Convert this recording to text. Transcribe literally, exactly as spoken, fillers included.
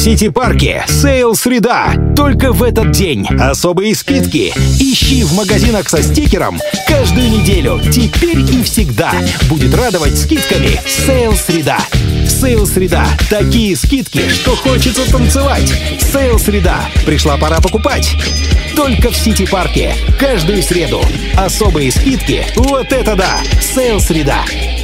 Сити-парке сейл-среда. Только в этот день особые скидки. Ищи в магазинах со стикером каждую неделю. Теперь и всегда будет радовать скидками сейл-среда. Сейл-среда. Такие скидки, что хочется танцевать. Сейл-среда. Пришла пора покупать. Только в Сити-парке. Каждую среду. Особые скидки. Вот это да! Сейл-среда.